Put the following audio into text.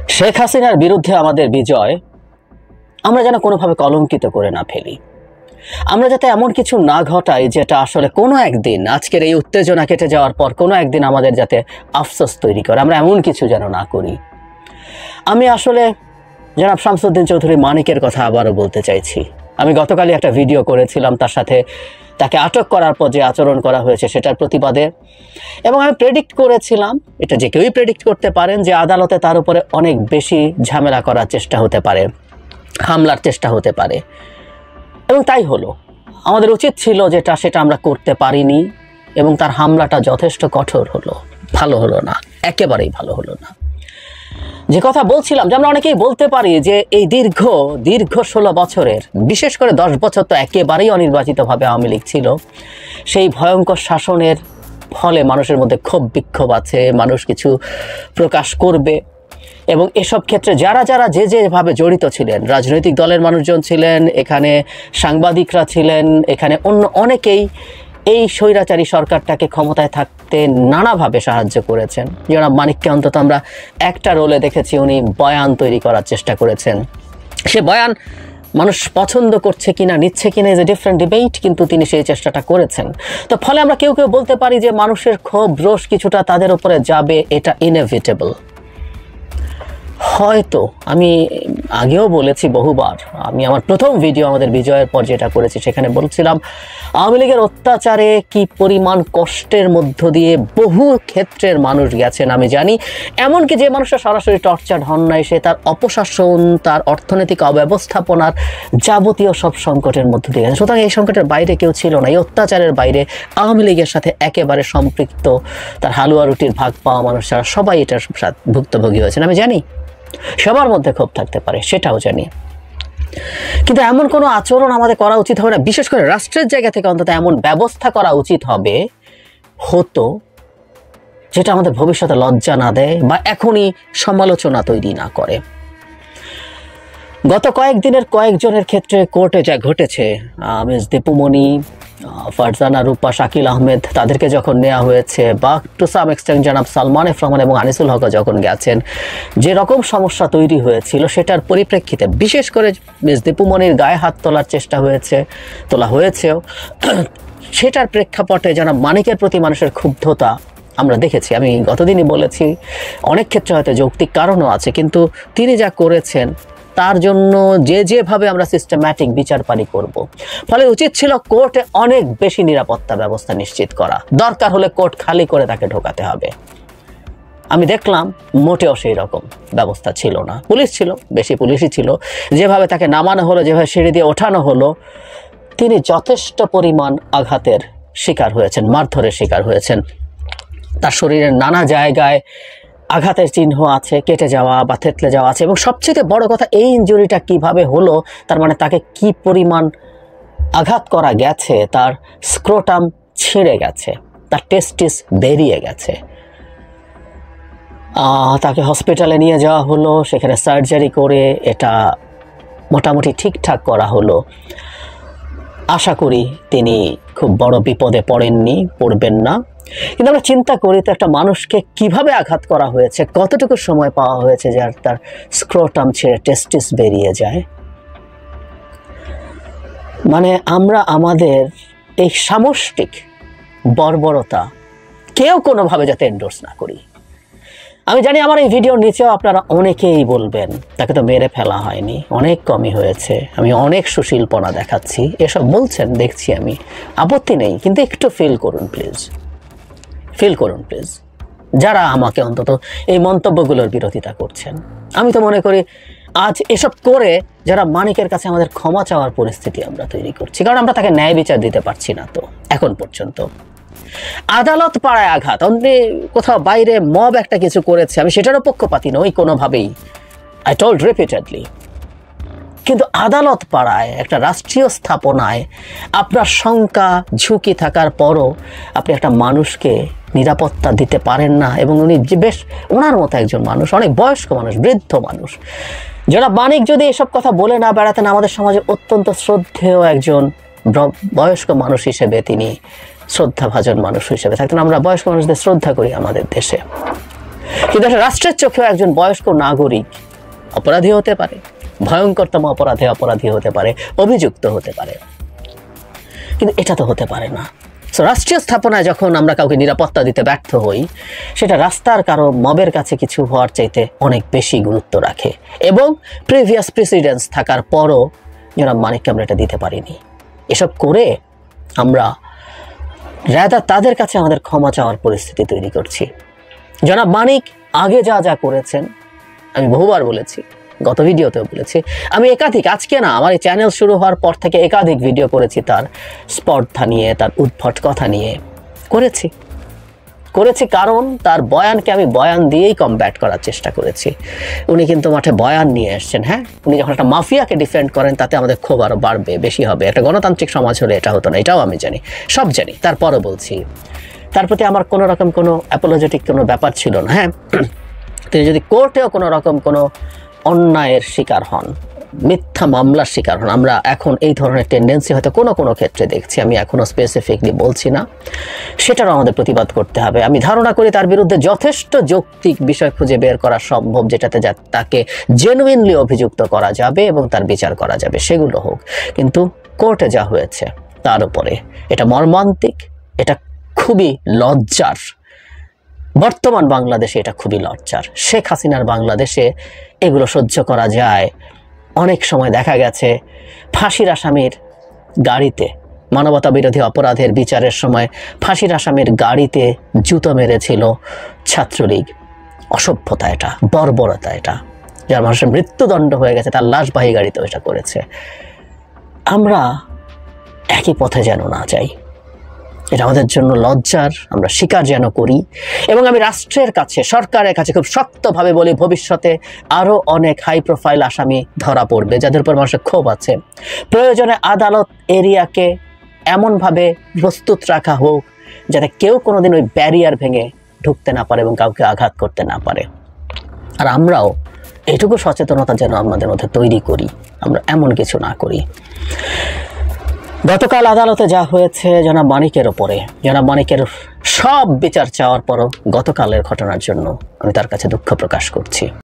শেখ হাসিনার বিরুদ্ধে আমাদের বিজয় আমরা যেন কোনোভাবে কলঙ্কিত করে না ফেলি, আমরা যাতে এমন কিছু না ঘটাই যেটা আসলে কোনো একদিন আজকের এই উত্তেজনা কেটে যাওয়ার পর কোনো একদিন আমাদের যাতে আফসোস তৈরি করে, আমরা এমন কিছু যেন না করি। আমি আসলে জনাব শামসুদ্দিন চৌধুরী মানিকের কথা আবারও বলতে চাইছি। আমি গতকালই একটা ভিডিও করেছিলাম তার সাথে তাকে আটক করার পর যে আচরণ করা হয়েছে সেটার প্রতিবাদে, এবং আমি প্রেডিক্ট করেছিলাম, এটা যে কেউই প্রেডিক্ট করতে পারেন, যে আদালতে তার উপরে অনেক বেশি ঝামেলা করার চেষ্টা হতে পারে, হামলার চেষ্টা হতে পারে, এবং তাই হলো। আমাদের উচিত ছিল যেটা, সেটা আমরা করতে পারিনি, এবং তার হামলাটা যথেষ্ট কঠোর হলো, ভালো হলো না, একেবারেই ভালো হলো না। যে কথা বলছিলাম যে আমরা অনেকেই বলতে পারি যে এই দীর্ঘ 16 বছরের, বিশেষ করে 10 বছর তো একেবারেই অনির্বাচিতভাবে আওয়ামী লীগ ছিল, সেই ভয়ঙ্কর শাসনের ফলে মানুষের মধ্যে ক্ষোভ বিক্ষোভ আছে, মানুষ কিছু প্রকাশ করবে, এবং এসব ক্ষেত্রে যারা যারা যেভাবে জড়িত ছিলেন, রাজনৈতিক দলের মানুষজন ছিলেন, এখানে সাংবাদিকরা ছিলেন, এখানে অন্য অনেকেই এই স্বৈরাচারী সরকারটাকে ক্ষমতায় থাকতে নানাভাবে সাহায্য করেছেন। জনাব মানিককে অন্তত আমরা একটা রোলে দেখেছি, উনি বয়ান তৈরি করার চেষ্টা করেছেন। সে বয়ান মানুষ পছন্দ করছে কিনা, নিচ্ছে কিনা ইজ এ ডিফারেন্ট ডিবেট, কিন্তু তিনি সেই চেষ্টাটা করেছেন। তো ফলে আমরা কেউ কেউ বলতে পারি যে মানুষের ক্ষোভ রোষ কিছুটা তাদের উপরে যাবে, এটা ইনএভিটেবল। হয়তো আমি আগেও বলেছি বহুবার, আমি আমার প্রথম ভিডিও আমাদের বিজয়ের পর যেটা করেছি সেখানে বলছিলাম আওয়ামী লীগের অত্যাচারে কি পরিমাণ কষ্টের মধ্য দিয়ে বহু ক্ষেত্রের মানুষ গেছেন আমি জানি। এমনকি যে মানুষরা সরাসরি টর্চার হন নাই, সে তার অপশাসন, তার অর্থনৈতিক অব্যবস্থাপনার যাবতীয় সব সংকটের মধ্য দিয়ে গেছে। সুতরাং এই সংকটের বাইরে কেউ ছিল না, এই অত্যাচারের বাইরে আওয়ামী লীগের সাথে একেবারে সম্পৃক্ত তার হালুয়া রুটির ভাগ পাওয়া মানুষ যারা, সবাই এটার ভুক্তভোগী হয়েছেন। আমি জানি সবার মধ্যে ক্ষোভ থাকতে পারে, সেটাও জানি, কিন্তু এমন কোনো আচরণ আমাদের করা উচিত হবে না। বিশেষ করে রাষ্ট্রের জায়গা থেকে অন্তত এমন ব্যবস্থা করা উচিত হতো যেটা আমাদের ভবিষ্যতে লজ্জা না দেয় বা এখনই সমালোচনা তৈরি না করে। গত কয়েকদিনের কয়েকজনের ক্ষেত্রে কোর্টে যা ঘটেছে, মিস দীপুমণি, ফারজানা রূপা, শাকিল আহমেদ, তাদেরকে যখন নেওয়া হয়েছে, বা টু সাম এক্সটেন্ট জনাব সালমান এফ রহমান এবং আনিসুল হক যখন গেছেন, যে রকম সমস্যা তৈরি হয়েছিল সেটার পরিপ্রেক্ষিতে বিশেষ করে মিস দীপুমণির গায়ে হাত তোলা হয়েছেও, সেটার প্রেক্ষাপটে জনাব মানিকের প্রতি মানুষের ক্ষুব্ধতা আমরা দেখেছি। আমি গতদিনই বলেছি অনেক ক্ষেত্রে হয়তো যৌক্তিক কারণও আছে, কিন্তু তিনি যা করেছেন তার জন্য যেভাবে আমরা সিস্টেম্যাটিক বিচার পারি করব, ফলে উচিত ছিল কোর্টে অনেক বেশি নিরাপত্তা ব্যবস্থা নিশ্চিত করা, দরকার হলে কোর্ট খালি করে তাকে ঢোকাতে হবে। আমি দেখলাম মোটেও সেই রকম ব্যবস্থা ছিল না। পুলিশ ছিল, বেশি পুলিশই ছিল, যেভাবে তাকে নামানো হলো, যেভাবে সিঁড়ি দিয়ে ওঠানো হলো, তিনি যথেষ্ট পরিমাণ আঘাতের শিকার হয়েছেন, মারধরের শিকার হয়েছেন। তার শরীরের নানা জায়গায় আঘাতের চিহ্ন আছে, কেটে যাওয়া বা থেতলে যাওয়া আছে, এবং সবচেয়ে বড় কথা এই ইনজুরিটা কিভাবে হলো, তার মানে তাকে কি পরিমাণ আঘাত করা গেছে, তার স্ক্রোটাম ছিঁড়ে গেছে, তার টেস্টিস বেরিয়ে গেছে। তাকে হসপিটালে নিয়ে যাওয়া হলো, সেখানে সার্জারি করে এটা মোটামুটি ঠিকঠাক করা হলো। আশা করি তিনি খুব বড় বিপদে পড়বেন না, কিন্তু আমরা চিন্তা করি তো একটা মানুষকে কিভাবে আঘাত করা হয়েছে, কতটুকু সময় পাওয়া হয়েছে যার তার স্ক্রোটাম ছেড়ে টেস্টিস বেরিয়ে যায়। মানে আমরা আমাদের এই সামষ্টিক বর্বরতা কেউ কোনোভাবে যাতে এন্ডোর্স না করি। আমি জানি আমার এই ভিডিওর নিচেও আপনারা অনেকেই বলবেন তাকে তো মেরে ফেলা হয়নি, অনেক কমই হয়েছে, আমি অনেক সুশীলপনা দেখাচ্ছি, এসব বলছেন দেখছি আমি, আপত্তি নেই, কিন্তু একটু ফিল করুন প্লিজ, যারা আমাকে অন্তত এই মন্তব্যগুলোর বিরোধিতা করছেন। আমি তো মনে করি আজ এসব করে যারা মানিকের কাছে আমাদের ক্ষমা চাওয়ার পরিস্থিতি আমরা তৈরি করছি, কারণ আমরা তাকে ন্যায় বিচার দিতে পারছি না। তো এখন পর্যন্ত আদালত পাড়ায় আঘাত, অন্য কোথাও বাইরে মব একটা কিছু করেছে, আমি সেটারও পক্ষপাতী নই কোনোভাবেই, আই টোল্ড রিপিটেডলি, কিন্তু আদালত পাড়ায় একটা রাষ্ট্রীয় স্থাপনায় আপনার শঙ্কা ঝুঁকি থাকার পরও আপনি একটা মানুষকে নিরাপত্তা দিতে পারেন না, এবং উনি বেশ ওনার মতো একজন মানুষ, অনেক বয়স্ক মানুষ, বৃদ্ধ মানুষ, যারা মানিক যদি এসব কথা বলে না বেড়াতেন, আমাদের সমাজে অত্যন্ত শ্রদ্ধেয় একজন বয়স্ক মানুষ হিসেবে তিনি শ্রদ্ধাভাজন মানুষ হিসেবে থাকতেন। আমরা বয়স্ক মানুষদের শ্রদ্ধা করি আমাদের দেশে। কিন্তু একটা রাষ্ট্রের চোখেও একজন বয়স্ক নাগরিক অপরাধী হতে পারে, ভয়ঙ্করতম অপরাধী হতে পারে, অভিযুক্ত হতে পারে, কিন্তু এটা তো হতে পারে না। রাষ্ট্রীয় স্থাপনায় যখন আমরা কাউকে নিরাপত্তা দিতে ব্যর্থ হই, সেটা রাস্তার কারো মবের কাছে কিছু হওয়ার চাইতে অনেক বেশি গুরুত্ব রাখে। এবং প্রিভিয়াস প্রেসিডেন্টস থাকার পরও জনাব মানিককে আমরা এটা দিতে পারিনি। এসব করে আমরা রাদা তাদের কাছে আমাদের ক্ষমা চাওয়ার পরিস্থিতি তৈরি করছি। জনাব মানিক আগে যা যা করেছেন, আমি বহুবার বলেছি, গত ভিডিওতেও বলেছি, আমি একাধিক, আজকে না, আমার এই চ্যানেল শুরু হওয়ার পর থেকে একাধিক ভিডিও করেছি তার স্পর্ধা নিয়ে, তার উদ্ভট কথা নিয়ে করেছি। কারণ তার বয়ানকে আমি বয়ান দিয়েই কমব্যাট করার চেষ্টা করেছি। উনি কিন্তু মাঠে বয়ান নিয়ে এসছেন। হ্যাঁ, উনি যখন একটা মাফিয়াকে ডিফেন্ড করেন, তাতে আমাদের ক্ষোভ আরও বাড়বে, বেশি হবে। একটা গণতান্ত্রিক সমাজ হলে এটা হতো না, এটাও আমি জানি, সব জানি, তারপরও বলছি তার প্রতি আমার কোনো রকম কোনো অ্যাপোলজেটিক কোনো ব্যাপার ছিল না। হ্যাঁ, তিনি যদি কোর্টেও কোনো রকম কোনো অন্যায়ের শিকার হন, মিথ্যা মামলার শিকার হন, আমরা এখন এই ধরনের টেন্ডেন্সি হয়তো কোনো কোনো ক্ষেত্রে দেখছি, আমি এখনও স্পেসিফিকলি বলছি না, সেটারও আমাদের প্রতিবাদ করতে হবে। আমি ধারণা করি তার বিরুদ্ধে যথেষ্ট যৌক্তিক বিষয় খুঁজে বের করা সম্ভব, যেটাতে তাকে জেনুইনলি অভিযুক্ত করা যাবে এবং তার বিচার করা যাবে, সেগুলো হোক। কিন্তু কোর্টে যা হয়েছে তার উপরে এটা মর্মান্তিক, এটা খুবই লজ্জার। বর্তমান বাংলাদেশে এটা খুবই লজ্জার। শেখ হাসিনার বাংলাদেশে এগুলো সহ্য করা যায়। অনেক সময় দেখা গেছে ফাঁসির আসামির গাড়িতে, মানবতা বিরোধী অপরাধের বিচারের সময় ফাঁসির আসামির গাড়িতে জুতো মেরেছিল ছাত্রলীগ। অসভ্যতা এটা, বর্বরতা এটা, যার মানুষের মৃত্যুদণ্ড হয়ে গেছে, তার লাশবাহী গাড়িতেও এটা করেছে। আমরা একই পথে যেন না যাই, এটা আমাদের জন্য লজ্জার, আমরা স্বীকার যেন করি। এবং আমি রাষ্ট্রের কাছে, সরকারের কাছে খুব শক্তভাবে বলি, ভবিষ্যতে আরও অনেক হাই প্রোফাইল আসামি ধরা পড়বে, যাদের উপর মানুষের ক্ষোভ আছে। প্রয়োজনে আদালত এরিয়াকে এমনভাবে প্রস্তুত রাখা হোক যাতে কেউ কোনোদিন ওই ব্যারিয়ার ভেঙে ঢুকতে না পারে এবং কাউকে আঘাত করতে না পারে। আর আমরাও এটুকু সচেতনতা যেন আমাদের মধ্যে তৈরি করি, আমরা এমন কিছু না করি। গতকাল আদালতে যা হয়েছে জনাব মানিকের ওপরে, জনাব মানিকের সব বিচার চাওয়ার পরও গতকালের ঘটনার জন্য আমি তার কাছে দুঃখ প্রকাশ করছি।